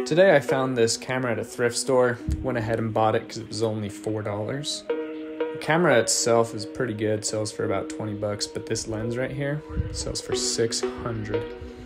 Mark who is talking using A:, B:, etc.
A: Today I found this camera at a thrift store, went ahead and bought it because it was only $4. The camera itself is pretty good, sells for about 20 bucks, but this lens right here sells for 600.